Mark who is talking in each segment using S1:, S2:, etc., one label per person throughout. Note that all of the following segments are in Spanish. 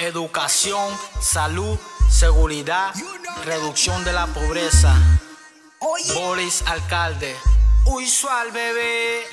S1: educación, salud, seguridad, reducción de la pobreza. Boris Alcalde, usual bebé.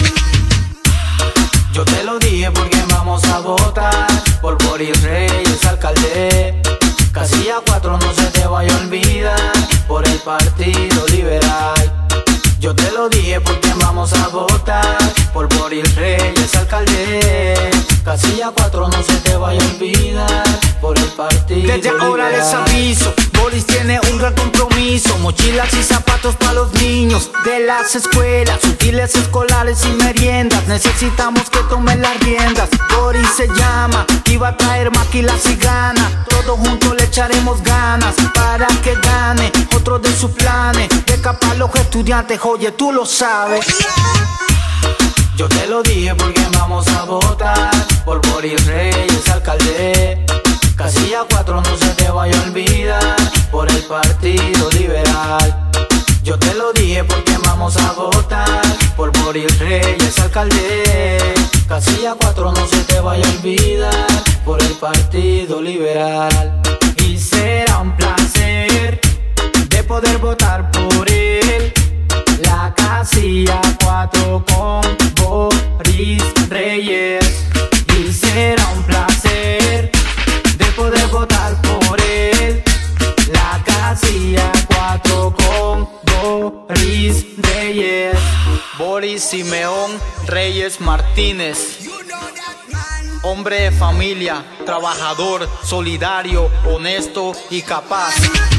S1: Yo te lo dije porque vamos a votar por Boris Reyes Alcalde. Casilla 4 no se te vaya a olvidar, por el Partido Liberal. Yo te lo dije porque vamos a votar por Boris Reyes Alcalde. Casilla 4 no se te vaya a olvidar, por el Partido Liberal. Desde ahora les aviso, Boris tiene un gran compromiso. Mochilas y zapatos para los niños de las escuelas, útiles escolares y meriendas. Necesitamos que tomen las riendas. Boris se llama y va a traer maquilas y gana. Todos juntos le echaremos ganas para que gane otro de sus planes. Beca para los estudiantes, oye, tú lo sabes. Yo te lo dije porque vamos a votar por Boris Reyes Alcalde. Casilla 4 no se te vaya a olvidar, por el Partido Liberal. Yo te lo dije porque vamos a votar por Boris Reyes Alcalde. Casilla 4 no se te vaya a olvidar, por el Partido Liberal. Y será un placer de poder votar por él. La casilla 4 con Boris Reyes. Y será un placer de poder votar por él. La casilla 4 con Boris Reyes. Boris Simeón Reyes Martínez. Hombre de familia, trabajador, solidario, honesto y capaz.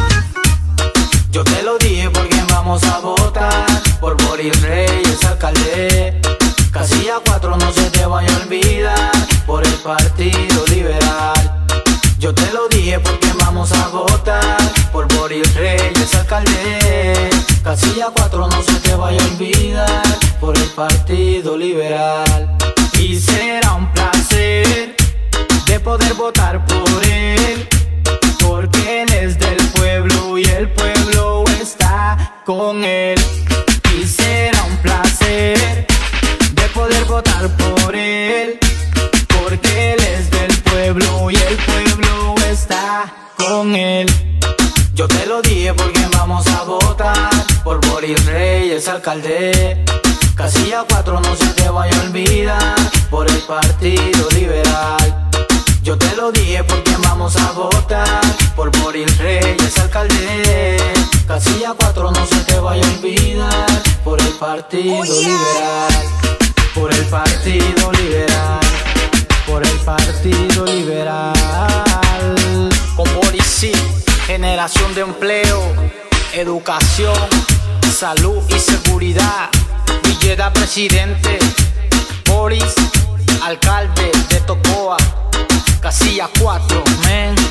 S1: Yo te lo dije porque vamos a votar por Boris Reyes Alcalde. Casilla 4 no se te vaya a olvidar, por el Partido Liberal. Yo te lo dije porque vamos a votar por Boris Reyes Alcalde. Casilla 4 no se te vaya a olvidar, por el Partido Liberal. Y será un placer de poder votar por él, porque él es del pueblo y el pueblo está con él. Y será un placer de poder votar por él, porque él es del pueblo y el pueblo está con él. Yo te lo dije porque vamos a votar por Boris Reyes Alcalde. Casilla 4 no se te vaya a olvidar, por el Partido Liberal. Yo te lo dije porque vamos a votar por Boris Reyes Alcalde. Casilla 4 no se te vaya a olvidar, por el Partido Liberal. Por el Partido Liberal. Por el Partido Liberal. Con Boris sí, generación de empleo, educación, salud y seguridad. Villeda presidente, Boris Alcalde de Tocoa. Casilla 4, men.